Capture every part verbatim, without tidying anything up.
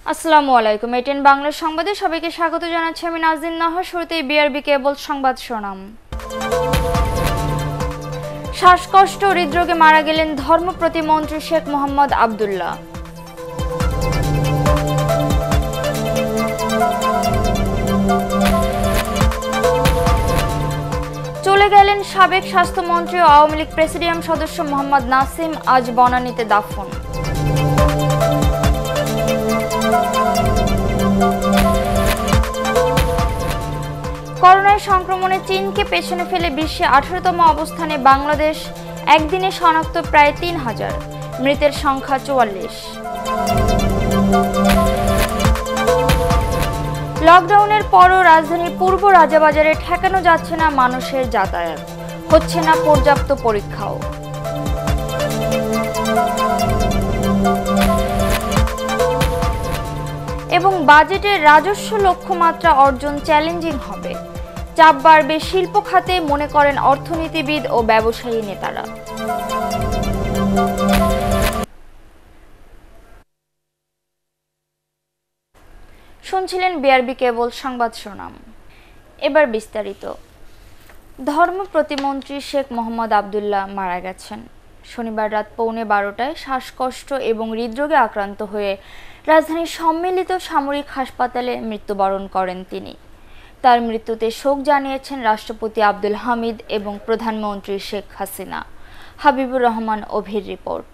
আসসালামু আলাইকুম এটিএন বাংলা সংবাদে সবাইকে স্বাগত জানাচ্ছি আমি নাজনীন নাহার। শুরুতেই বিআরবি কেবল সংবাদ শোনাম। শ্বাসকষ্ট ও হৃদরোগে মারা গেলেন ধর্ম প্রতিমন্ত্রী শেখ মোহাম্মদ আব্দুল্লাহ। চলে গেলেন সাবেক স্বাস্থ্যমন্ত্রী ও আওয়ামী লীগ প্রেসিডিয়াম সদস্য মোহাম্মদ নাসিম, আজ বনানীতে দাফন। করোনার সংক্রমণে চীনকে পেছনে ফেলে বিশ্বে আঠারোতম অবস্থানে বাংলাদেশ, একদিনে শনাক্ত প্রায় তিন হাজার, মৃতের সংখ্যা চুয়াল্লিশ। লকডাউনের পরও রাজধানীর পূর্ব রাজাবাজারে ঠেকানো যাচ্ছে না মানুষের যাতায়াত, হচ্ছে না পর্যাপ্ত পরীক্ষাও। এবং বাজেটের রাজস্ব লক্ষ্যমাত্রা অর্জন চ্যালেঞ্জিং হবে, চাপ বাড়বে শিল্প খাতে, মনে করেন অর্থনীতিবিদ ও ব্যবসায়ী নেতারা। শুনছিলেন বিআরবি কেবল সংবাদ শোনাম। এবার বিস্তারিত। ধর্ম প্রতিমন্ত্রী শেখ মোহাম্মদ আব্দুল্লাহ মারা গেছেন। শনিবার রাত পৌনে বারোটায় শ্বাসকষ্ট এবং হৃদরোগে আক্রান্ত হয়ে রাজধানীর সম্মিলিত সামরিক হাসপাতালে মৃত্যুবরণ করেন তিনি। তার মৃত্যুতে শোক জানিয়েছেন রাষ্ট্রপতি আব্দুল হামিদ এবং প্রধানমন্ত্রী শেখ হাসিনা। হাবিবুর রহমান অভির রিপোর্ট।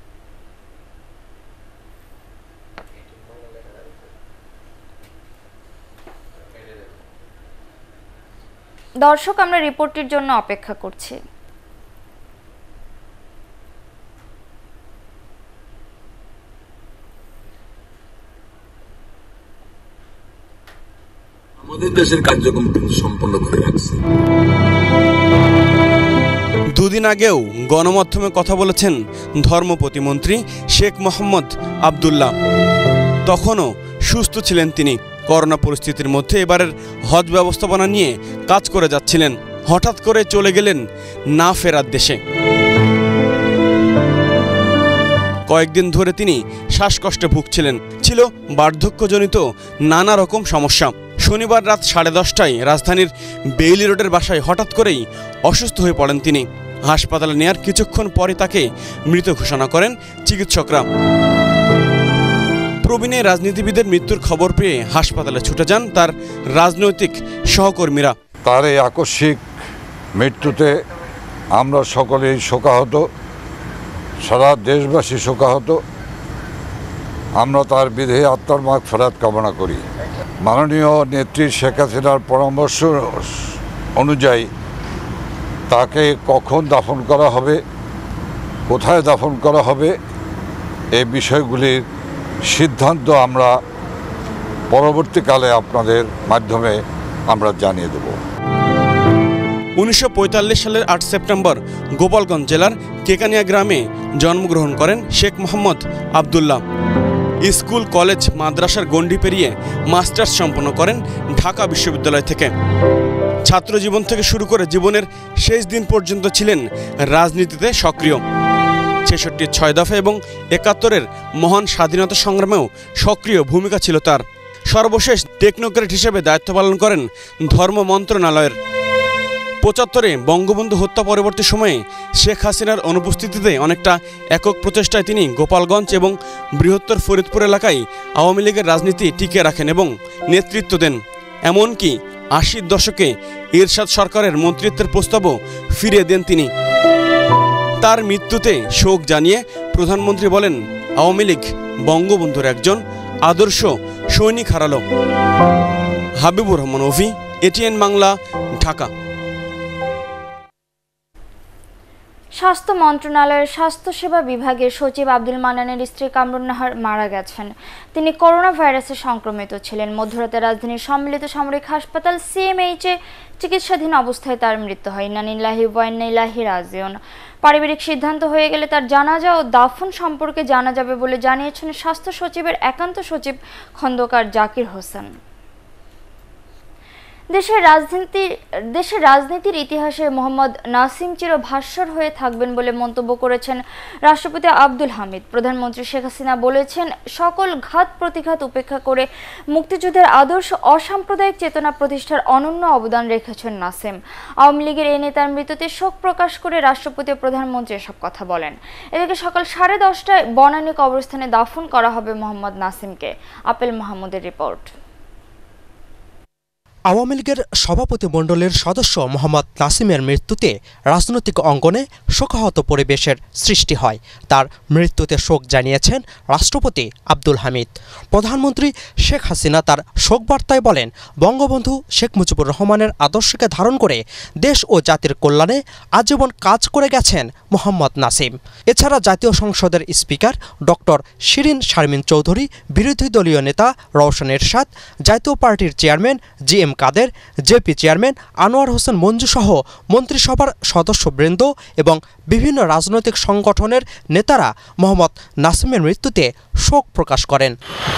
দর্শক, আমরা রিপোর্টের জন্য অপেক্ষা করছি। আমাদের দেশের কার্যক্রম সম্পন্ন করে রাখছে। দুদিন আগেও গণমাধ্যমে কথা বলেছেন ধর্ম প্রতিমন্ত্রী শেখ মোহাম্মদ আব্দুল্লাহ। তখনও সুস্থ ছিলেন তিনি। করোনা পরিস্থিতির মধ্যে এবারের হজ ব্যবস্থাপনা নিয়ে কাজ করে যাচ্ছিলেন। হঠাৎ করে চলে গেলেন না ফেরার দেশে। কয়েকদিন ধরে তিনি শ্বাসকষ্টে ভুগছিলেন। ছিল বার্ধক্যজনিত নানা রকম সমস্যা। শনিবার রাত সাড়ে দশটায় রাজধানীর বেইলি রোডের বাসায় হঠাৎ করেই অসুস্থ হয়ে পড়েন তিনি। হাসপাতালে নেয়ার কিছুক্ষণ পরে তাকে মৃত ঘোষণা করেন চিকিৎসকরা। প্রবীণ রাজনীতিবিদের মৃত্যুর খবর পেয়ে হাসপাতালে ছুটে যান তার রাজনৈতিক সহকর্মীরা। তার এই আকস্মিক মৃত্যুতে আমরা সকলেই শোকাহত, সারা দেশবাসী শোকাহত। আমরা তার বিদেহী আত্মার মাগফিরাত কামনা করি। মাননীয় নেত্রী শেখ হাসিনার পরামর্শ অনুযায়ী তাকে কখন দাফন করা হবে, কোথায় দাফন করা হবে, এই বিষয়গুলির সিদ্ধান্ত আমরা পরবর্তীকালে আপনাদের মাধ্যমে আমরা জানিয়ে দেব। উনিশশো পঁয়তাল্লিশ সালের আট সেপ্টেম্বর গোপালগঞ্জ জেলার কেকানিয়া গ্রামে জন্মগ্রহণ করেন শেখ মোহাম্মদ আব্দুল্লাহ। স্কুল, কলেজ, মাদ্রাসার গণ্ডি পেরিয়ে মাস্টার্স সম্পন্ন করেন ঢাকা বিশ্ববিদ্যালয় থেকে। ছাত্রজীবন থেকে শুরু করে জীবনের শেষ দিন পর্যন্ত ছিলেন রাজনীতিতে সক্রিয়। ছেষট্টির ছয় দফা এবং একাত্তরের মহান স্বাধীনতা সংগ্রামেও সক্রিয় ভূমিকা ছিল তার। সর্বশেষ টেকনোক্রেট হিসেবে দায়িত্ব পালন করেন ধর্ম মন্ত্রণালয়ের। পঁচাত্তরে বঙ্গবন্ধু হত্যা পরবর্তী সময়ে শেখ হাসিনার অনুপস্থিতিতে অনেকটা একক প্রচেষ্টায় তিনি গোপালগঞ্জ এবং বৃহত্তর ফরিদপুর এলাকায় আওয়ামী লীগের রাজনীতি টিকিয়ে রাখেন এবং নেতৃত্ব দেন। এমনকি আশির দশকে এরশাদ সরকারের মন্ত্রিত্বের প্রস্তাবও ফিরিয়ে দেন তিনি। তার মৃত্যুতে শোক জানিয়ে প্রধানমন্ত্রী বলেন, আওয়ামী লীগ বঙ্গবন্ধুর একজন আদর্শ সৈনিক হারালো। হাবিবুর রহমান অভি, এটিএন বাংলা, ঢাকা। স্বাস্থ্য মন্ত্রণালয়ের স্বাস্থ্যসেবা বিভাগের সচিব আব্দুল মান্নানের স্ত্রী কামরুন নাহার মারা গেছেন। তিনি করোনা ভাইরাসে সংক্রমিত ছিলেন। মধ্যরাতে রাজধানীর সম্মিলিত সামরিক হাসপাতাল সিএমএইচে চিকিৎসাধীন অবস্থায় তার মৃত্যু হয়। ইন্না লিল্লাহি ওয়া ইন্না ইলাইহি রাজিউন। পারিবারিক সিদ্ধান্ত হয়ে গেলে তার জানাজা ও দাফন সম্পর্কে জানা যাবে বলে জানিয়েছেন স্বাস্থ্য সচিবের একান্ত সচিব খন্দকার জাকির হোসেন। দেশের রাজনীতি দেশের রাজনীতির ইতিহাসে মোহাম্মদ নাসিম চির ভাস্বর হয়ে থাকবেন বলে মন্তব্য করেছেন রাষ্ট্রপতি আব্দুল হামিদ। প্রধানমন্ত্রী শেখ হাসিনা বলেছেন, সকল ঘাত প্রতিঘাত উপেক্ষা করে মুক্তিযুদ্ধের আদর্শ অসাম্প্রদায়িক চেতনা প্রতিষ্ঠার অনন্য অবদান রেখেছেন নাসিম। আওয়ামী লীগের এই নেতার মৃত্যুতে শোক প্রকাশ করে রাষ্ট্রপতি ও প্রধানমন্ত্রী এসব কথা বলেন। এদিকে সকাল সাড়ে দশটায় বনানী কবরস্থানে দাফন করা হবে মোহাম্মদ নাসিমকে। আপেল মাহমুদের রিপোর্ট। আওয়ামী লীগের সভাপতি মণ্ডলের সদস্য মোহাম্মদ নাসিমের মৃত্যুতে রাজনৈতিক অঙ্গনে শোকাহত পরিবেশের সৃষ্টি হয়। তার মৃত্যুতে শোক জানিয়েছেন রাষ্ট্রপতি আব্দুল হামিদ। প্রধানমন্ত্রী শেখ হাসিনা তার শোকবার্তায় বলেন, বঙ্গবন্ধু শেখ মুজিবুর রহমানের আদর্শকে ধারণ করে দেশ ও জাতির কল্যাণে আজীবন কাজ করে গেছেন মোহাম্মদ নাসিম। এছাড়া জাতীয় সংসদের স্পিকার ডক্টর শিরিন শারমিন চৌধুরী, বিরোধী দলীয় নেতা রওশন এরশাদ, জাতীয় পার্টির chairman G M Quader, JP chairman Anwar Hossain Manju সহ মন্ত্রিসভার সদস্যবৃন্দ এবং বিভিন্ন রাজনৈতিক সংগঠনের নেতারা মোহাম্মদ নাসিমের মৃত্যুতে শোক প্রকাশ করেন।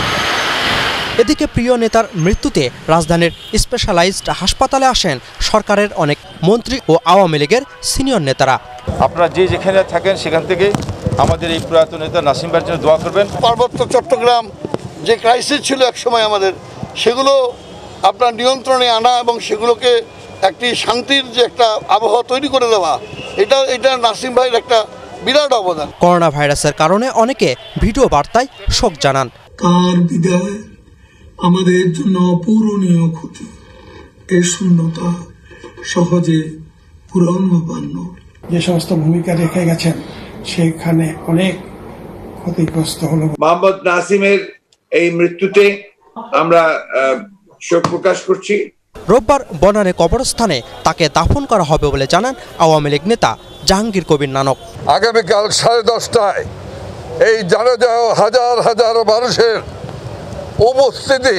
এদিকে প্রিয় নেতার মৃত্যুতে রাজধানীর স্পেশালাইজড হাসপাতালে আসেন সরকারের অনেক মন্ত্রী ও আওয়ামী লীগের সিনিয়র নেতারা। আপনারা যে যেখানে থাকেন সেখান থেকে আমাদের এই প্রয়াত নেতা নাসিম ভাইয়ের জন্য দোয়া করবেন। পার্বত্য চট্টগ্রাম যে ক্রাইসিস ছিল এক সময় আমাদের, সেগুলো আপনার নিয়ন্ত্রণে আনা এবং সেগুলোকে একটি শান্তির যে একটা আবহাওয়া তৈরি করে দেওয়া, এটা এটা নাসিম ভাইয়ের একটা বিরাট অবদান। করোনা ভাইরাসের কারণে অনেকে ভিডিও বার্তায় শোক জানান। তার বিদায় আমাদের জন্য অপূরণীয় ক্ষতি, এই শূন্যতা সহজে পূরণ হবার নয়। যে সমস্ত ভূমিকা রেখে গেছেন সেখানে অনেক ক্ষতিগ্রস্ত হলো। মোহাম্মদ নাসিমের এই মৃত্যুতে আমরা শোক প্রকাশ করছি। রোববার বনানী কবরস্থানে তাকে দাফন করা হবে বলে জানান আওয়ামী লীগ নেতা জাহাঙ্গীর কবির নানক। আগামীকাল সাড়ে দশটায় এই জানাজা হাজার হাজার মানুষের উপস্থিতি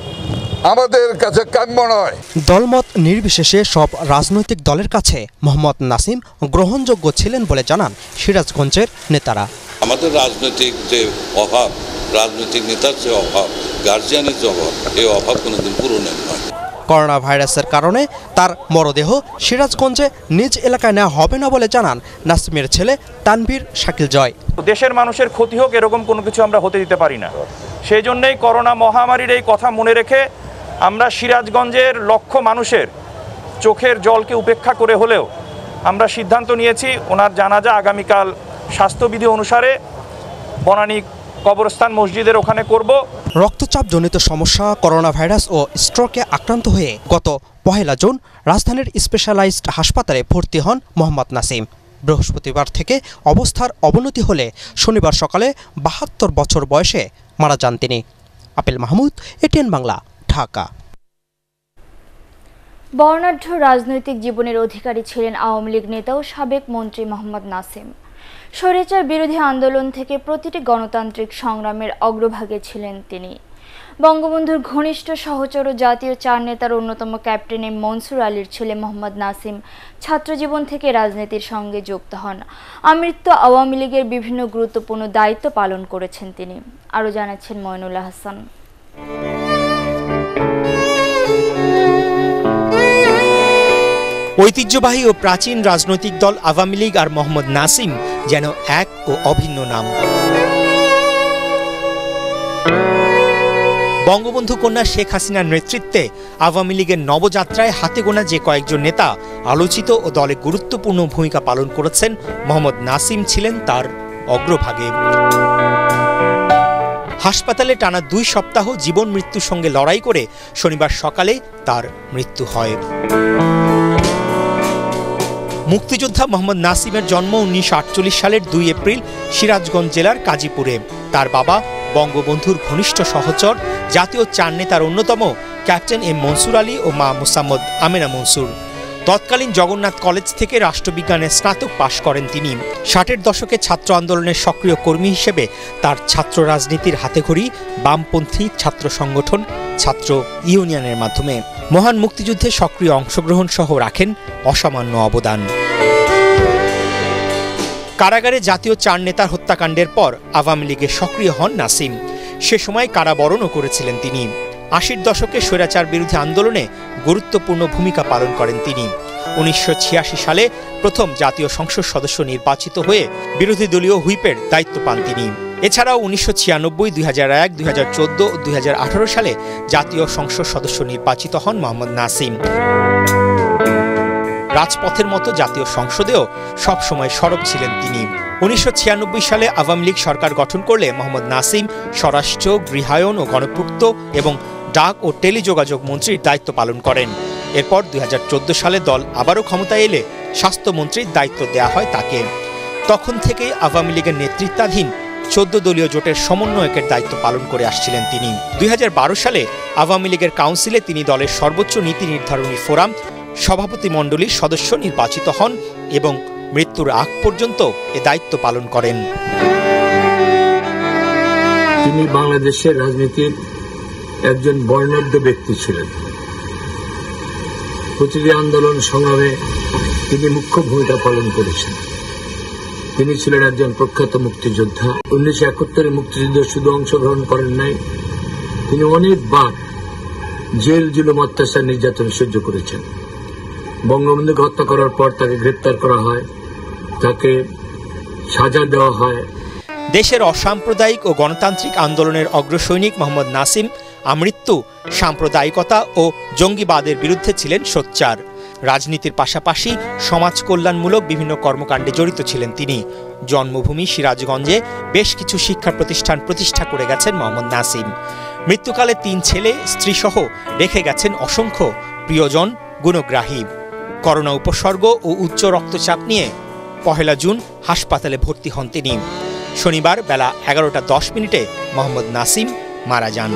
আমাদের কাছে কাম্য নয়। দলমত নির্বিশেষে সব রাজনৈতিক দলের কাছে মোহাম্মদ নাসিম গ্রহণযোগ্য ছিলেন বলে জানান সিরাজগঞ্জের নেতারা। আমাদের রাজনৈতিক যে অভাব, রাজনৈতিক নেতার যে অভাব, গার্জিয়ানের যে অভাব, এই অভাব কোনোদিন পূরণের নয়। করোনা ভাইরাসের কারণে তার মরদেহ সিরাজগঞ্জে নিজ এলাকায় নেওয়া হবে না বলে জানান নাসিমের ছেলে তানভীর শাকিল জয়। দেশের মানুষের ক্ষতি হোক এরকম কোনো কিছু আমরা হতে দিতে পারি না। সেই জন্যই করোনা মহামারীর এই কথা মনে রেখে আমরা সিরাজগঞ্জের লক্ষ মানুষের চোখের জলকে উপেক্ষা করে হলেও আমরা সিদ্ধান্ত নিয়েছি ওনার জানাজা আগামীকাল স্বাস্থ্যবিধি অনুসারে বনানী কবরস্থান মসজিদের ওখানে করব। রক্তচাপজনিত সমস্যা, করোনা ভাইরাস ও স্ট্রোকে আক্রান্ত হয়ে গত পহেলা জুন রাজধানীর স্পেশালাইজড হাসপাতালে ভর্তি হন মোহাম্মদ নাসিম। বৃহস্পতিবার থেকে অবস্থার অবনতি হলে শনিবার সকালে বাহাত্তর বছর বয়সে মারা যান তিনি। আপেল মাহমুদ, এটিএন বাংলা, ঢাকা। বর্ণাঢ্য রাজনৈতিক জীবনের অধিকারী ছিলেন আওয়ামী লীগ নেতা ও সাবেক মন্ত্রী মোহাম্মদ নাসিম। স্বৈরাচার বিরোধী আন্দোলন থেকে প্রতিটি গণতান্ত্রিক সংগ্রামের অগ্রভাগে ছিলেন তিনি। বঙ্গবন্ধুর ঘনিষ্ঠ সহচর ও জাতীয় চার নেতার অন্যতম ক্যাপ্টেন এম মনসুর আলীর ছেলে মোহাম্মদ নাসিম ছাত্রজীবন থেকে রাজনীতির সঙ্গে যুক্ত হন। আমৃত্যু আওয়ামী লীগের বিভিন্ন গুরুত্বপূর্ণ দায়িত্ব পালন করেছেন তিনি। আরও জানাচ্ছেন ময়নুল্লাহ হাসান। ঐতিহ্যবাহী ও প্রাচীন রাজনৈতিক দল আওয়ামী লীগ আর মোহাম্মদ নাসিম যেন এক ও অভিন্ন নাম। বঙ্গবন্ধু কন্যা শেখ হাসিনার নেতৃত্বে আওয়ামী লীগের নবযাত্রায় হাতে গোনা যে কয়েকজন নেতা আলোচিত ও দলে গুরুত্বপূর্ণ ভূমিকা পালন করেছেন, মোহাম্মদ নাসিম ছিলেন তার অগ্রভাগে। হাসপাতালে টানা দুই সপ্তাহ জীবন মৃত্যুর সঙ্গে লড়াই করে শনিবার সকালে তার মৃত্যু হয়। মুক্তিযোদ্ধা মোহাম্মদ নাসিমের জন্ম উনিশশো আটচল্লিশ সালের দুই এপ্রিল সিরাজগঞ্জ জেলার কাজীপুরে। তার বাবা বঙ্গবন্ধুর ঘনিষ্ঠ সহচর জাতীয় চার নেতার অন্যতম ক্যাপ্টেন এম মনসুর আলী ও মা মোসাম্মদ আমেনা মনসুর। তৎকালীন জগন্নাথ কলেজ থেকে রাষ্ট্রবিজ্ঞানের স্নাতক পাশ করেন তিনি। ষাটের দশকে ছাত্র আন্দোলনের সক্রিয় কর্মী হিসেবে তার ছাত্র রাজনীতির হাতেখড়ি বামপন্থী ছাত্র সংগঠন ছাত্র ইউনিয়নের মাধ্যমে মহান মুক্তিযুদ্ধে সক্রিয় অংশগ্রহণ সহ রাখেন অসামান্য অবদান। কারাগারে জাতীয় চার নেতার হত্যাকাণ্ডের পর আওয়ামী লীগে সক্রিয় হন নাসিম। সে সময় কারাবরণও করেছিলেন তিনি। আশির দশকে স্বৈরাচার বিরোধী আন্দোলনে গুরুত্বপূর্ণ ভূমিকা পালন করেন তিনি। উনিশশো ছিয়াশি সালে প্রথম জাতীয় সংসদ সদস্য নির্বাচিত হয়ে বিরোধী দলীয় হুইপের দায়িত্ব পান তিনি। এছাড়াও উনিশশো ছিয়ানব্বই, দুই হাজার এক, দুই হাজার চোদ্দ ও দুই হাজার আঠারো সালে জাতীয় সংসদ সদস্য নির্বাচিত হন মোহাম্মদ নাসিম। রাজপথের মতো জাতীয় সংসদেও সবসময় সরব ছিলেন তিনি। উনিশশো ছিয়ানব্বই সালে আওয়ামী লীগ সরকার গঠন করলে মোহাম্মদ নাসিম স্বরাষ্ট্র, গৃহায়ন ও গণপূর্ত এবং ডাক ও টেলিযোগাযোগ মন্ত্রীর দায়িত্ব পালন করেন। এরপর দুই হাজার চোদ্দ সালে দল আবারও ক্ষমতায় এলে স্বাস্থ্যমন্ত্রীর দায়িত্ব দেয়া হয় তাকে। তখন থেকেই আওয়ামী লীগের নেতৃত্বাধীন চোদ্দ দলীয় জোটের সমন্বয়কের দায়িত্ব পালন করে আসছিলেন তিনি। দুই হাজার বারো সালে আওয়ামী লীগের কাউন্সিলে তিনি দলের সর্বোচ্চ নীতি নির্ধারণী ফোরাম সভাপতি মণ্ডলীর সদস্য নির্বাচিত হন এবং মৃত্যুর আগ পর্যন্ত এ দায়িত্ব পালন করেন। তিনি বাংলাদেশের রাজনীতির একজন বর্ণাঢ্য ব্যক্তি ছিলেন। প্রতিটি আন্দোলন সংগ্রামে তিনি মুখ্য ভূমিকা পালন করেছেন। তিনি ছিলেন একজন প্রখ্যাত মুক্তিযোদ্ধা। উনিশশো একাত্তরে মুক্তিযুদ্ধে শুধু অংশগ্রহণ করেন নাই, তিনি অনেকবার জেল, জুলুম, অত্যাচার, নির্যাতন সহ্য করেছেন। বঙ্গবন্ধুকে হত্যা করার পর তাকে গ্রেপ্তার করা হয়, তাকে সাজা দেওয়া হয়। দেশের অসাম্প্রদায়িক ও গণতান্ত্রিক আন্দোলনের অগ্রসৈনিক মোহাম্মদ নাসিম আমৃত্যু সাম্প্রদায়িকতা ও জঙ্গিবাদের বিরুদ্ধে ছিলেন সোচ্চার। রাজনীতির পাশাপাশি সমাজ কল্যাণমূলক বিভিন্ন কর্মকাণ্ডে জড়িত ছিলেন তিনি। জন্মভূমি সিরাজগঞ্জে বেশ কিছু শিক্ষা প্রতিষ্ঠান প্রতিষ্ঠা করে গেছেন মোহাম্মদ নাসিম। মৃত্যুকালে তিন ছেলে, স্ত্রীসহ রেখে গেছেন অসংখ্য প্রিয়জন, গুণগ্রাহী। করোনা উপসর্গ ও উচ্চ রক্তচাপ নিয়ে পহেলা জুন হাসপাতালে ভর্তি হন তিনি। শনিবার বেলা এগারোটা দশ মিনিটে মোহাম্মদ নাসিম মারা যান।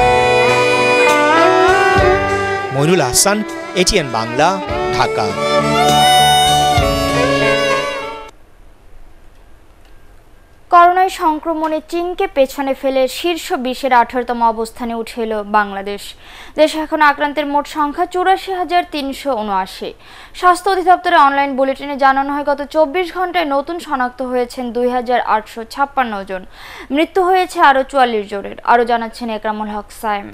মইনুল হাসান, এটিএন বাংলা, ঢাকা। করোনায় সংক্রমণে চীনকে পেছনে ফেলে শীর্ষ বিশের আঠারোতম অবস্থানে উঠে এলো বাংলাদেশ। দেশে এখন আক্রান্তের মোট সংখ্যা চুরাশি হাজার তিনশো উনআশি। স্বাস্থ্য অধিদপ্তরের অনলাইন বুলেটিনে জানানো হয়, গত চব্বিশ ঘন্টায় নতুন শনাক্ত হয়েছেন দুই হাজার আটশো ছাপ্পান্ন জন। মৃত্যু হয়েছে আরও চুয়াল্লিশ জনের। আরও জানাচ্ছেন একরামুল হক সাইম।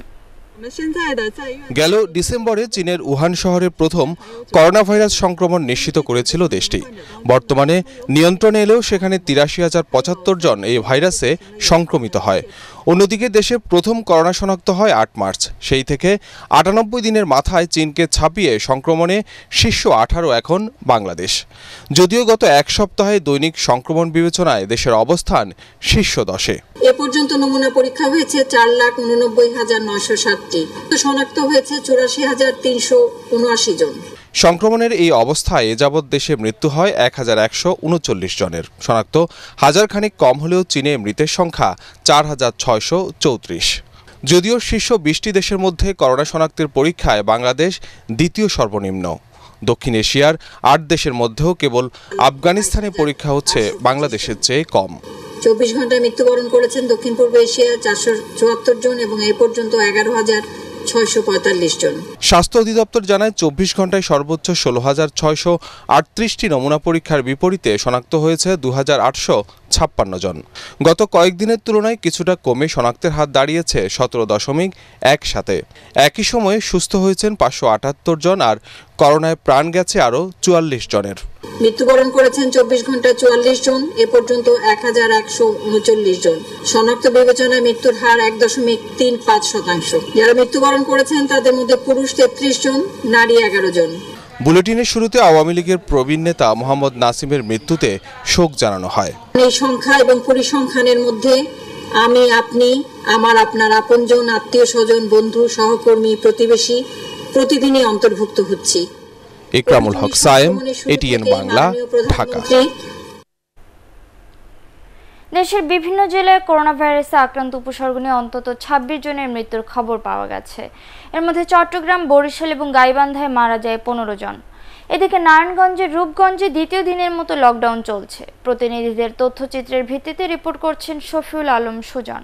গেল ডিসেম্বরে চীনের উহান শহরে প্রথম করোনা ভাইরাস সংক্রমণ নিশ্চিত করেছিল দেশটি। বর্তমানে নিয়ন্ত্রণে এলেও সেখানে তিরাশি হাজার পঁচাত্তর জন এই ভাইরাসে সংক্রমিত হয়। অন্যদিকে দেশে প্রথম করোনা শনাক্ত হয় আট মার্চ। সেই থেকে আটানব্বই দিনের মাথায় চীনকে ছাপিয়ে সংক্রমণে শীর্ষ আঠারো এখন বাংলাদেশ। যদিও গত এক সপ্তাহে দৈনিক সংক্রমণ বিবেচনায় দেশের অবস্থান শীর্ষ দশে। এ পর্যন্ত নমুনা পরীক্ষা হয়েছে চার লাখ উননব্বই হাজার নয়শো ষাটটি, শনাক্ত হয়েছে চুরাশি হাজার তিনশো উনআশি জন। সংক্রমণের এই অবস্থায় এ যাবৎ দেশে মৃত্যু হয় এক হাজার একশো উনচল্লিশ জনের। শনাক্ত হাজার খানিক কম হলেও চীনে মৃতের সংখ্যা চার হাজার ছয়শো চৌত্রিশ। যদিও শীর্ষ বিশটি দেশের মধ্যে করোনা শনাক্তের পরীক্ষায় বাংলাদেশ দ্বিতীয় সর্বনিম্ন। দক্ষিণ এশিয়ার আট দেশের মধ্যেও কেবল আফগানিস্তানে পরীক্ষা হচ্ছে বাংলাদেশের চেয়ে কম। চব্বিশ ঘন্টায় মৃত্যুবরণ করেছেন দক্ষিণ পূর্ব এশিয়ার চারশো চুয়াত্তর জন এবং এই পর্যন্ত এগারো হাজার ছয়শো পঁয়তাল্লিশ জন। স্বাস্থ্য অধিদপ্তর জানায়, চব্বিশ ঘন্টায় সর্বোচ্চ ষোলো হাজার ছয়শো আটত্রিশটি নমুনা পরীক্ষার বিপরীতে শনাক্ত হয়েছে দু হাজার আটশো ছাপ্পান্ন জন। গত কয়েকদিনের তুলনায় কিছুটা কমে শনাক্তের হার দাঁড়িয়েছে সতেরো দশমিক এক সাতে। একই সময়ে সুস্থ হয়েছেন পাঁচশো আটাত্তর জন, আর করোনায় প্রাণ গেছে আরও চুয়াল্লিশ জনের। মৃত্যুবরণ করেছেন চব্বিশ ঘন্টায় চুয়াল্লিশ জন, এ পর্যন্ত এক হাজার একশো উনচল্লিশ জন। শনাক্ত বিবেচনায় মৃত্যুর হার এক দশমিক তিন পাঁচ শতাংশ। যারা মৃত্যুবরণ করেছেন তাদের মধ্যে পুরুষ তেত্রিশ জন, নারী এগারো জন। বুলেটিনের শুরুতে আওয়ামী লীগের প্রবীণ নেতা মোহাম্মদ নাসিমের মৃত্যুতে শোক জানানো হয়। এই সংখ্যা এবং পরিসংখ্যানের মধ্যে আমি, আপনি, আমার, আপনার আপনজন, আত্মীয় স্বজন, বন্ধু, সহকর্মী, প্রতিবেশী প্রতিদিনই অন্তর্ভুক্ত হচ্ছি। একরামুল হক সায়েম, এটিএন বাংলা, ঢাকা। দেশের বিভিন্ন জেলায় করোনা ভাইরাসে আক্রান্ত উপসর্গ নিয়ে অন্তত ছাব্বিশ জনের মৃত্যুর খবর পাওয়া গেছে। এর মধ্যে চট্টগ্রাম, বরিশাল এবং গাইবান্ধায় মারা যায় পনেরো জন। এদিকে নারায়ণগঞ্জের রূপগঞ্জে দ্বিতীয় দিনের মতো লকডাউন চলছে। প্রতিনিধিদের তথ্যচিত্রের ভিত্তিতে রিপোর্ট করছেন শফিউল আলম সুজন।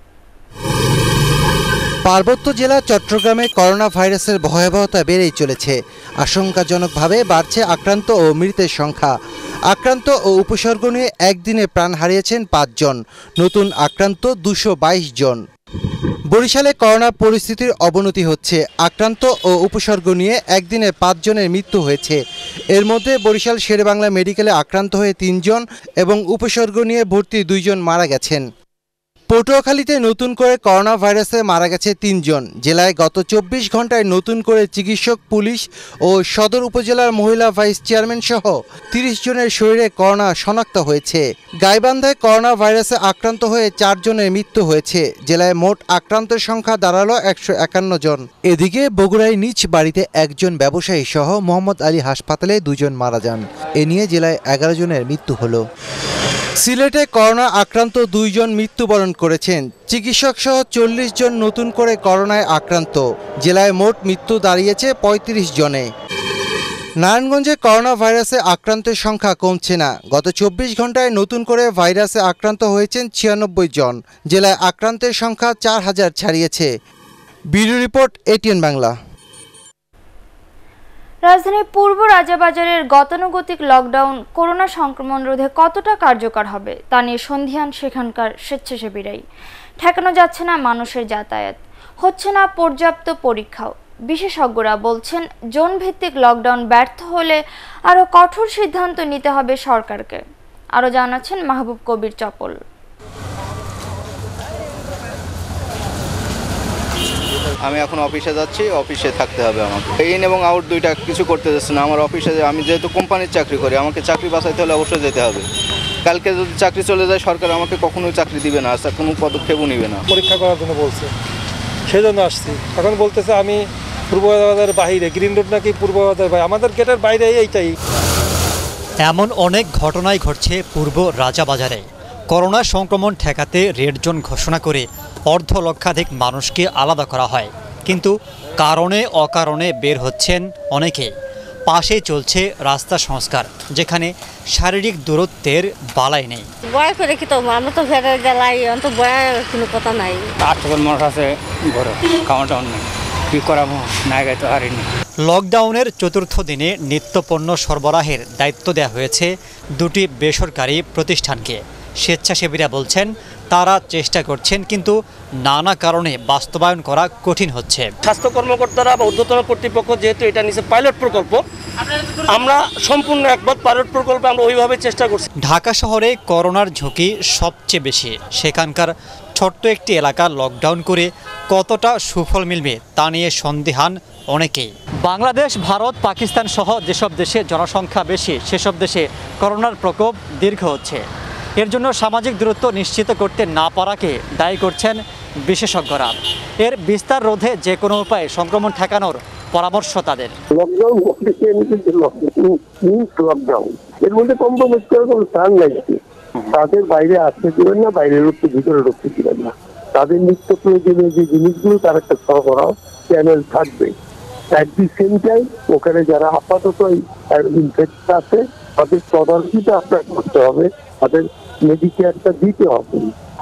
পার্বত্য জেলা চট্টগ্রামে করোনা ভাইরাসের ভয়াবহতা বেড়েই চলেছে। আশঙ্কাজনকভাবে বাড়ছে আক্রান্ত ও মৃতের সংখ্যা। আক্রান্ত ও উপসর্গ নিয়ে একদিনে প্রাণ হারিয়েছেন পাঁচজন, নতুন আক্রান্ত দুশো বাইশ জন। বরিশালে করোনা পরিস্থিতির অবনতি হচ্ছে। আক্রান্ত ও উপসর্গ নিয়ে একদিনে পাঁচজনের মৃত্যু হয়েছে। এর মধ্যে বরিশাল শেরেবাংলা মেডিকেলে আক্রান্ত হয়ে তিনজন এবং উপসর্গ নিয়ে ভর্তি দুইজন মারা গেছেন। পটুয়াখালীতে নতুন করে করোনা ভাইরাসে মারা গেছে তিনজন। জেলায় গত চব্বিশ ঘন্টায় নতুন করে চিকিৎসক, পুলিশ ও সদর উপজেলার মহিলা ভাইস চেয়ারম্যান সহ তিরিশ জনের শরীরে করোনা শনাক্ত হয়েছে। গাইবান্ধায় করোনা ভাইরাসে আক্রান্ত হয়ে চারজনের মৃত্যু হয়েছে। জেলায় মোট আক্রান্তের সংখ্যা দাঁড়ালো একশো একান্ন জন। এদিকে বগুড়ায় নিজ বাড়িতে একজন ব্যবসায়ী সহ মোহাম্মদ আলী হাসপাতালে দুজন মারা যান। এ নিয়ে জেলায় এগারো জনের মৃত্যু হলো। সিলেটে করোনা আক্রান্ত দুইজন মৃত্যুবরণ করেছেন। চিকিৎসক সহ চল্লিশ জন নতুন করে করোনায় আক্রান্ত। জেলায় মোট মৃত্যু দাঁড়িয়েছে পঁয়ত্রিশ জনে। নারায়ণগঞ্জে করোনা ভাইরাসে আক্রান্তের সংখ্যা কমছে না। গত চব্বিশ ঘন্টায় নতুন করে ভাইরাসে আক্রান্ত হয়েছেন ছিয়ানব্বই জন। জেলায় আক্রান্তের সংখ্যা চার হাজার ছাড়িয়েছে। Bureau report ATN Bangla. রাজধানীর পূর্ব রাজাবাজারের গতানুগতিক লকডাউন করোনা সংক্রমণ রোধে কতটা কার্যকর হবে তা নিয়ে সন্দিহান সেখানকার স্বেচ্ছাসেবীরাই। ঠেকানো যাচ্ছে না মানুষের যাতায়াত, হচ্ছে না পর্যাপ্ত পরীক্ষাও। বিশেষজ্ঞরা বলছেন, জোনভিত্তিক লকডাউন ব্যর্থ হলে আরও কঠোর সিদ্ধান্ত নিতে হবে সরকারকে। আরও জানাচ্ছেন মাহবুব কবির চপল। আমি এখন অফিসে যাচ্ছি, অফিসে থাকতে হবে আমাকে। ইন এবং আউট দুইটা কিছু করতে যাচ্ছে না। আমার অফিসে, আমি যেহেতু কোম্পানির চাকরি করি, আমাকে চাকরি বাঁচাইতে হলে অবশ্যই যেতে হবে। কালকে যদি চাকরি চলে যায়, সরকার আমাকে কখনোই চাকরি দিবে না, আচ্ছা কোনো পদক্ষেপও নিবে না। পরীক্ষা করার জন্য বলছে, সেই জন্য আসছি। এখন বলতেছে আমি পূর্ব রাজাবাজারের বাইরে, গ্রিন রোড নাকি পূর্ব রাজাবাজার বাইরে, আমাদের গেটের বাইরে এইটাই। এমন অনেক ঘটনাই ঘটছে পূর্ব রাজাবাজারে। করোনা সংক্রমণ ঠেকাতে রেড জোন ঘোষণা করে অর্ধ লক্ষাধিক মানুষকে আলাদা করা হয়, কিন্তু কারণে অকারণে বের হচ্ছেন অনেকে। পাশে চলছে রাস্তা সংস্কার, যেখানে শারীরিক দূরত্বের বালাই নেই। ভয় করে কি তো আমরা তো ফেরে গেলাই, অন্ত ভয় কোনো কথা নাই। আটজন মানুষ আছে ঘরে, কাউন্টার নেই, কি করাবো না গাইতে পারিনি। লকডাউনের চতুর্থ দিনে নিত্যপণ্য সরবরাহের দায়িত্ব দেওয়া হয়েছে দুটি বেসরকারি প্রতিষ্ঠানকে। স্বেচ্ছাসেবীরা বলছেন, তারা চেষ্টা করছেন, কিন্তু নানা কারণে বাস্তবায়ন করা কঠিন হচ্ছে। স্বাস্থ্য কর্মকর্তারা বা ঊর্ধ্বতন কর্তৃপক্ষ যেহেতু এটা নিচে পাইলট প্রকল্প, আমরা সম্পূর্ণ একবার পাইলট প্রকল্পে আমরা ওইভাবে চেষ্টা করছি। ঢাকা শহরে করোনার ঝুঁকি সবচেয়ে বেশি। সেখানকার ছোট্ট একটি এলাকা লকডাউন করে কতটা সুফল মিলবে তা নিয়ে সন্দিহান অনেকেই। বাংলাদেশ, ভারত, পাকিস্তান সহ যেসব দেশে জনসংখ্যা বেশি, সেসব দেশে করোনার প্রকোপ দীর্ঘ হচ্ছে। এর জন্য সামাজিক দূরত্ব নিশ্চিত করতে না পারাকে দায়ী করছেন বিশেষজ্ঞরা। এর বিস্তার রোধে যে কোনো উপায়ে সংক্রমণ ঠেকানোর পরামর্শ তাদের। লকডাউন লকডাউন এর মধ্যে কম্প্রোমাইজ করার কোনো স্থান নাই। তাদের বাইরে আসতে দিবেন না, বাইরে ঢুকতে ভিতরে ঢুকতে দিবেন না। তাদের নিত্য প্রয়োজনীয় যে জিনিসগুলো তার একটা সরবরাহ চ্যানেল থাকবে। অ্যাট দি সেম টাইম ওখানে যারা আপাতত ইনফেক্ট আছে তাদের তদারকিটা আপনার করতে হবে, তাদের মেডিকেয়ারটা দিতে হবে।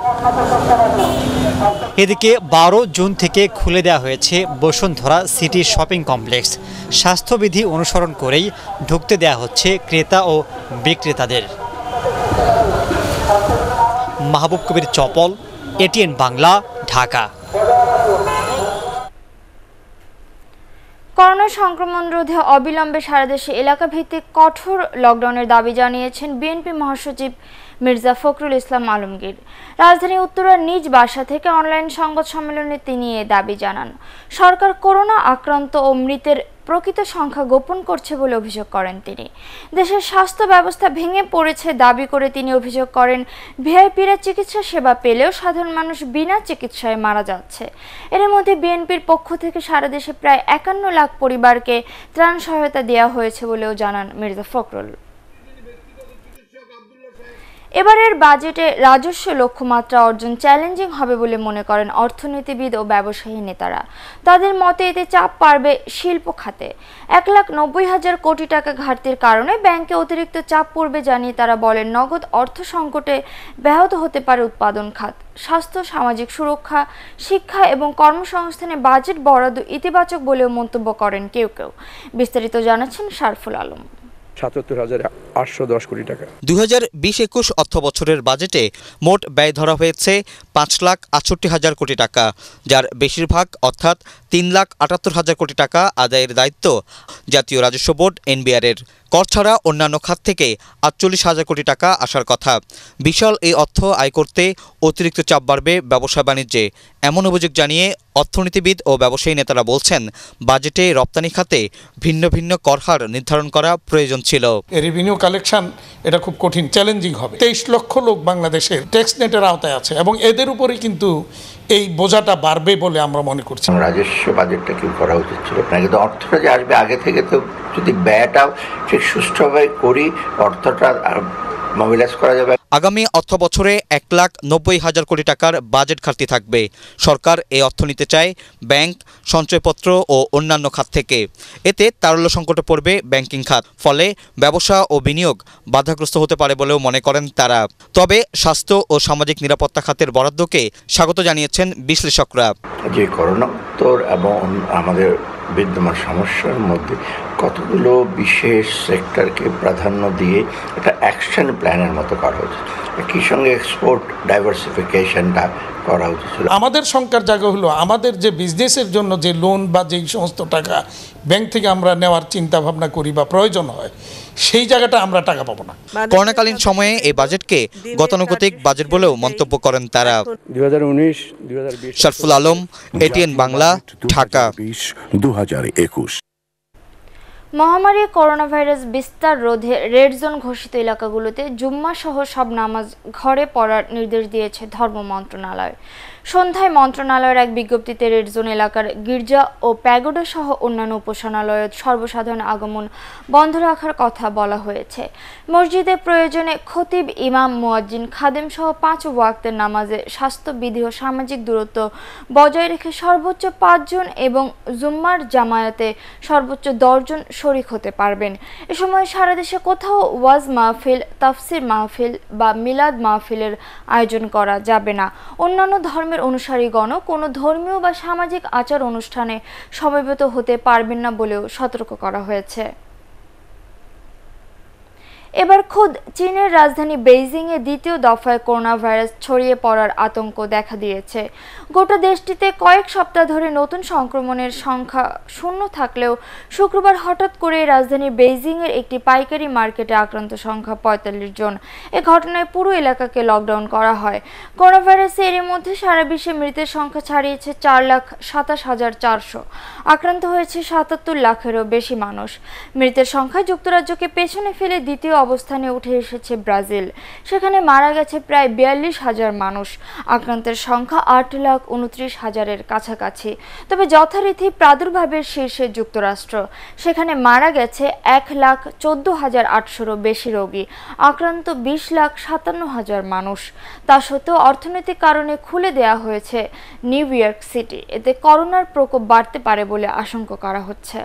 এদিকে বারো জুন থেকে খুলে দেওয়া হয়েছে বসুন্ধরা সিটি শপিং কমপ্লেক্স। স্বাস্থ্যবিধি অনুসরণ করেই ঢুকতে দেওয়া হচ্ছে ক্রেতা ও বিক্রেতাদের। মাহবুব কবির চপল, এটিএন বাংলা, ঢাকা। করোনা সংক্রমণ রোধে অবিলম্বে সারা দেশে এলাকা ভিত্তিক কঠোর লকডাউনের দাবি জানিয়েছেন বিএনপি মহাসচিব মির্জা ফখরুল ইসলাম আলমগীর। রাজধানী উত্তরার নিজ বাসা থেকে অনলাইন সংবাদ সম্মেলনে তিনি এ দাবি জানান। সরকার করোনা আক্রান্ত ও মৃতের প্রকৃত সংখ্যা গোপন করছে বলে অভিযোগ করেন তিনি। দেশের স্বাস্থ্য ব্যবস্থা ভেঙে পড়েছে দাবি করে তিনি অভিযোগ করেন, ভিআইপিরা চিকিৎসা সেবা পেলেও সাধারণ মানুষ বিনা চিকিৎসায় মারা যাচ্ছে। এর মধ্যে বিএনপির পক্ষ থেকে সারা দেশে প্রায় একান্ন লাখ পরিবারকে ত্রাণ সহায়তা দেওয়া হয়েছে বলেও জানান মির্জা ফখরুল। এবারের বাজেটে রাজস্ব লক্ষ্যমাত্রা অর্জন চ্যালেঞ্জিং হবে বলে মনে করেন অর্থনীতিবিদ ও ব্যবসায়ী নেতারা। তাদের মতে এতে চাপ বাড়বে শিল্প খাতে। এক লাখ নব্বই হাজার কোটি টাকা ঘাটতির কারণে ব্যাংকে অতিরিক্ত চাপ পড়বে জানিয়ে তারা বলেন, নগদ অর্থ সংকটে ব্যাহত হতে পারে উৎপাদন খাত। স্বাস্থ্য, সামাজিক সুরক্ষা, শিক্ষা এবং কর্মসংস্থানে বাজেট বরাদ্দ ইতিবাচক বলেও মন্তব্য করেন কেউ কেউ। বিস্তারিত জানাচ্ছেন শারফুল আলম। সাতাত্তর হাজার আটশো দশ কোটি টাকা। দুই হাজার বিশ একুশ অর্থ বছরের বাজেটে মোট ব্যয় ধরা হয়েছে পাঁচ লাখ আটষট্টি হাজার কোটি টাকা, যার বেশিরভাগ অর্থাৎ তিন লাখ আটাত্তর হাজার কোটি টাকা আদায়ের দায়িত্ব জাতীয় রাজস্ব বোর্ড এনবিআর এর। কর ছাড়া অন্যান্য খাত থেকে আটচল্লিশ হাজার কোটি টাকা আসার কথা। বিশাল এই অর্থ আয় করতে অতিরিক্ত চাপ বাড়বে ব্যবসা বাণিজ্যে, এমন অভিযোগ জানিয়ে অর্থনীতিবিদ ও ব্যবসায়ী নেতারা বলছেন বাজেটে রপ্তানি খাতে ভিন্ন ভিন্ন কর হার নির্ধারণ করা প্রয়োজন ছিল। রেভিনিউ কালেকশন এটা খুব কঠিন, চ্যালেঞ্জিং হবে। তেইশ লক্ষ লোক বাংলাদেশের ট্যাক্স নেটের আওতায় আছে এবং এদের উপরে কিন্তু এই বোঝাটা বাড়বে বলে আমরা মনে করছি। রাজস্ব বাজেটটা কি করা উচিত ছিল না, কিন্তু অর্থটা যে আসবে আগে থেকে তো যদি ব্যয়টাও ঠিক সুষ্ঠুভাবে করি অর্থটা মোবিলাইজ করা যাবে। আগামী অর্থ বছরে এক লাখ নব্বই হাজার কোটি টাকার বাজেট ঘাটতি থাকবে। সরকার এই অর্থ নিতে চায় ব্যাংক, সঞ্চয়পত্র ও অন্যান্য খাত থেকে। এতে তারল্য সংকটে পড়বে ব্যাংকিং খাত, ফলে ব্যবসা ও বিনিয়োগ বাধাগ্রস্ত হতে পারে বলেও মনে করেন তারা। তবে স্বাস্থ্য ও সামাজিক নিরাপত্তা খাতের বরাদ্দকে স্বাগত জানিয়েছেন বিশ্লেষকরা। যে করোনা উত্তর এবং আমাদের বিদ্যমান সমস্যার মধ্যে কতগুলো বিশেষ সেক্টরকে প্রাধান্য দিয়ে একটা অ্যাকশন প্ল্যানের মতো করা উচিত। একই সঙ্গে এক্সপোর্ট ডাইভার্সিফিকেশনটা করা উচিত। আমাদের শঙ্কার জায়গা হলো আমাদের যে বিজনেসের জন্য যে লোন বা যেই সমস্ত টাকা ব্যাংক থেকে আমরা নেওয়ার চিন্তা ভাবনা করি বা প্রয়োজন হয়, সেই জায়গাটা আমরা টাকা পাবো না। করোনাকালীন সময়ে এই বাজেটকে গতানুগতিক বাজেট বলেও মন্তব্য করেন তারা। দুই হাজার উনিশ দুই হাজার বিশ শরফুল আলম, এটিএন বাংলা, ঢাকা। দুই হাজার একুশ মহামারী করোনা ভাইরাস বিস্তার রোধে রেড জোন ঘোষিত এলাকাগুলোতে জুম্মা সহ সব নামাজ ঘরে পড়ার নির্দেশ দিয়েছে ধর্ম মন্ত্রণালয়। সন্ধ্যায় মন্ত্রণালয়ের এক বিজ্ঞপ্তিতে রেড জোন এলাকার গির্জা ও প্যাগোডা সহ অন্যান্য উপাসনালয়ে সর্বসাধারণ আগমন বন্ধ রাখার কথা বলা হয়েছে। মসজিদে প্রয়োজনে খতিব, ইমাম, মুয়াজ্জিন, খাদেম সহ পাঁচ ওয়াক্তের নামাজে স্বাস্থ্যবিধি ও সামাজিক দূরত্ব বজায় রেখে সর্বোচ্চ পাঁচজন এবং জুম্মার জামায়াতে সর্বোচ্চ দশজন শরিক হতে পারবেন। এ সময় সারা দেশে কোথাও ওয়াজ মাহফিল, তাফসির মাহফিল বা মিলাদ মাহফিলের আয়োজন করা যাবে না। অন্যান্য ধর্মের অনুসারীগণও কোনো ধর্মীয় বা সামাজিক আচার অনুষ্ঠানে সমবেত হতে পারবেন না বলেও সতর্ক করা হয়েছে। এবার খোদ চীনের রাজধানী বেইজিংয়ে দ্বিতীয় দফায় করোনা ভাইরাস ছড়িয়ে পড়ার আতঙ্ক দেখা দিয়েছে। গোটা দেশটিতে কয়েক সপ্তাহ ধরে নতুন সংক্রমণের সংখ্যা শূন্য থাকলেও শুক্রবার হঠাৎ করে রাজধানী বেইজিংয়ের একটি পাইকারি মার্কেটে আক্রান্ত সংখ্যা পঁয়তাল্লিশ জন। এ ঘটনায় পুরো এলাকাকে লকডাউন করা হয়। করোনা ভাইরাসে এর মধ্যে সারা বিশ্বে মৃতের সংখ্যা ছাড়িয়েছে চার লাখ সাতাশ হাজার চারশো। আক্রান্ত হয়েছে সাতাত্তর লাখেরও বেশি মানুষ। মৃতের সংখ্যায় যুক্তরাজ্যকে পেছনে ফেলে দ্বিতীয় অবস্থানে উঠে এসেছে ব্রাজিল। সেখানে মারা গেছে প্রায় বিয়াল্লিশ হাজার মানুষ। আক্রান্তের সংখ্যা আট লাখ উনত্রিশ হাজারের কাছাকাছি। তবে যথারীতি প্রাদুর্ভাবের শীর্ষে যুক্তরাষ্ট্র, সেখানে মারা গেছে এক লাখ চোদ্দ হাজার আটশোরও বেশি রোগী। আক্রান্ত বিশ লাখ সাতান্ন হাজার মানুষ। তা সত্ত্বেও অর্থনৈতিক কারণে খুলে দেয়া হয়েছে নিউ ইয়র্ক সিটি। এতে করোনার প্রকোপ বাড়তে পারে বলে আশঙ্কা করা হচ্ছে।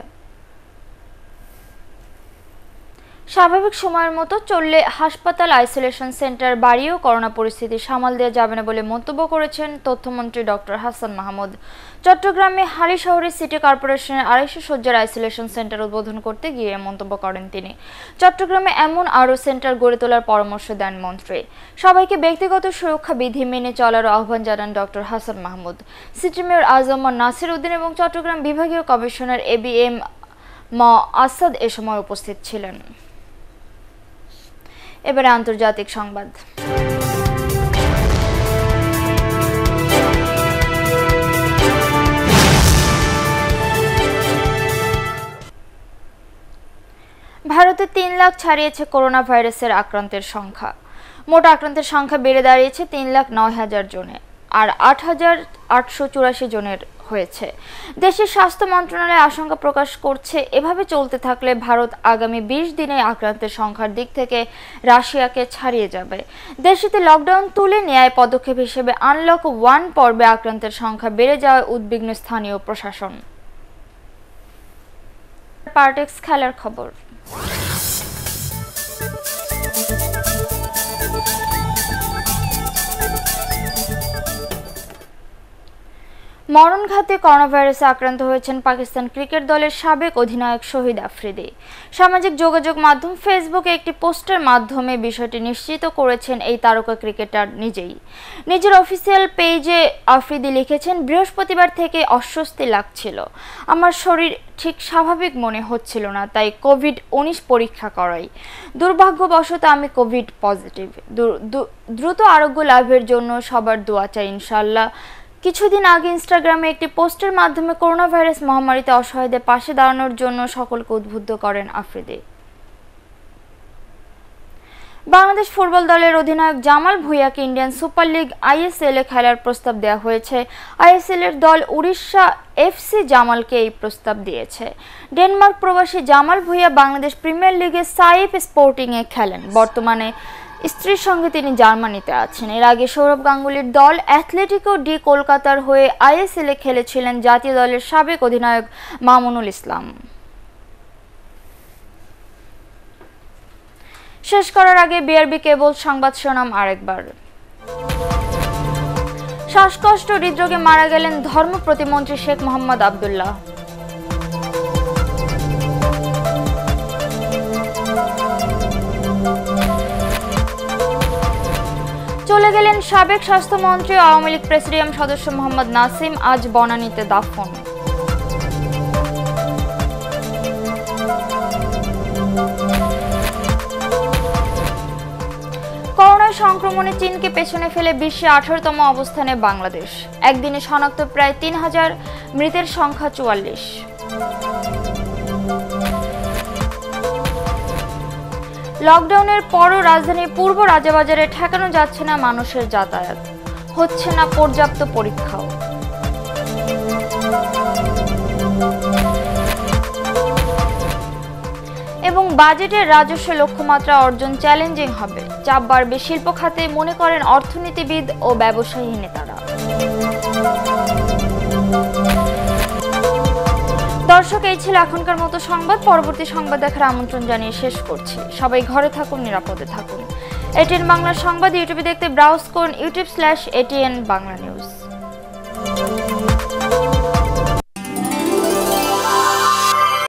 স্বাভাবিক সময়ের মতো চললে হাসপাতাল, আইসোলেশন সেন্টার বাড়িয়েও করোনা পরিস্থিতি সামাল দেওয়া যাবে না বলে মন্তব্য করেছেন তথ্যমন্ত্রী ডক্টর হাসান মাহমুদ। চট্টগ্রামে হালিশহরে সিটি কর্পোরেশনের আড়াইশো সজ্জার আইসোলেশন সেন্টার উদ্বোধন করতে গিয়ে মন্তব্য করেন তিনি। চট্টগ্রামে এমন আরও সেন্টার গড়ে তোলার পরামর্শ দেন মন্ত্রী। সবাইকে ব্যক্তিগত সুরক্ষা বিধি মেনে চলার আহ্বান জানান doctor Hasan Mahmud. City mayor Azam Nasir Uddin এবং চট্টগ্রাম বিভাগীয় কমিশনার এ বি এম ম আসাদ এ সময় উপস্থিত ছিলেন। এবারে আন্তর্জাতিক সংবাদ। ভারতে তিন লাখ ছাড়িয়েছে করোনা ভাইরাসের আক্রান্তের সংখ্যা। মোট আক্রান্তের সংখ্যা বেড়ে দাঁড়িয়েছে তিন লাখ নয় হাজার জনে, আর আট হাজার আটশো চুরাশি জনের হয়েছে। দেশের স্বাস্থ্য মন্ত্রণালয় আশঙ্কা প্রকাশ করছে, এভাবে চলতে থাকলে ভারত আগামী বিশ দিনে আক্রান্তের সংখ্যার দিক থেকে রাশিয়াকে ছাড়িয়ে যাবে। দেশটিতে লকডাউন তুলে নেয় পদক্ষেপ হিসেবে আনলক ওয়ান পর্বে আক্রান্তের সংখ্যা বেড়ে যাওয়ায় উদ্বিগ্ন স্থানীয় প্রশাসন। পার্টেক্স খেলার খবর। মরণঘাতী করোনা ভাইরাসে আক্রান্ত হয়েছেন পাকিস্তান ক্রিকেট দলের সাবেক অধিনায়ক শহীদ আফ্রিদি। সামাজিক যোগাযোগ মাধ্যম ফেসবুকে একটি পোস্টের মাধ্যমে বিষয়টি নিশ্চিত করেছেন এই তারকা ক্রিকেটার নিজেই। নিজের অফিসিয়াল পেজে আফ্রিদি লিখেছেন, বৃহস্পতিবার থেকে অস্বস্তি লাগছিল, আমার শরীর ঠিক স্বাভাবিক মনে হচ্ছিল না, তাই কোভিড উনিশ পরীক্ষা করাই। দুর্ভাগ্যবশত আমি কোভিড পজিটিভ। দ্রুত আরোগ্য লাভের জন্য সবার দোয়া চাই ইনশাআল্লাহ। কিছুদিন আগে ইনস্টাগ্রামে একটি পোস্টের মাধ্যমে করোনা ভাইরাস মহামারীতে অসহায়দের পাশে দাঁড়ানোর জন্য সকলকে উদ্বুদ্ধ করেন আফ্রিদি। বাংলাদেশ ফুটবল দলের অধিনায়ক জামাল ভুঁইয়াকে ইন্ডিয়ান সুপার লিগ আইএসএল এ খেলার প্রস্তাব দেওয়া হয়েছে। আইএসএল এর দল উড়িষ্যা এফসি জামালকে এই প্রস্তাব দিয়েছে। ডেনমার্ক প্রবাসী জামাল ভুঁইয়া বাংলাদেশ প্রিমিয়ার লিগে সাইফ স্পোর্টিং এ খেলেন। বর্তমানে স্ত্রীর সঙ্গে তিনি জার্মানিতে আছেন। এর আগে সৌরভ গাঙ্গুলির দল অ্যাথলেটিকো ডি কলকাতার হয়ে আইএসএল এ খেলেছিলেন জাতীয় দলের সাবেক অধিনায়ক মামুনুল ইসলাম। শেষ করার আগে বিআরবি কেবল সংবাদ শোনাম আরেকবার। শ্বাসকষ্ট হৃদরোগে মারা গেলেন ধর্ম প্রতিমন্ত্রী শেখ মোহাম্মদ আবদুল্লাহ। চলে গেলেন সাবেক স্বাস্থ্যমন্ত্রী ও আওয়ামী লীগ প্রেসিডিয়াম সদস্য মোহাম্মদ নাসিম, আজ বনানীতে দাফন। করোনা সংক্রমণে চীনকে পেছনে ফেলে বিশ্বে আঠারোতম অবস্থানে বাংলাদেশ। একদিনে শনাক্ত প্রায় তিন হাজার, মৃতের সংখ্যা চুয়াল্লিশ। লকডাউনের পরও রাজধানীর পূর্ব রাজাবাজারে ঠেকানো যাচ্ছে না মানুষের যাতায়াত, হচ্ছে না পর্যাপ্ত পরীক্ষাও। এবং বাজেটের রাজস্ব লক্ষ্যমাত্রা অর্জন চ্যালেঞ্জিং হবে, চাপ বাড়বে শিল্প খাতে, মনে করেন অর্থনীতিবিদ ও ব্যবসায়ী নেতারা। দর্শক, এই ছিল এখনকার মতো সংবাদ। পরবর্তী সংবাদ দেখার আমন্ত্রণ জানিয়ে শেষ করছি। সবাই ঘরে থাকুন, নিরাপদে থাকুন। এটিএন বাংলা সংবাদ ইউটিউবে দেখতে ব্রাউজ করুন YouTube slash ATN Bangla news.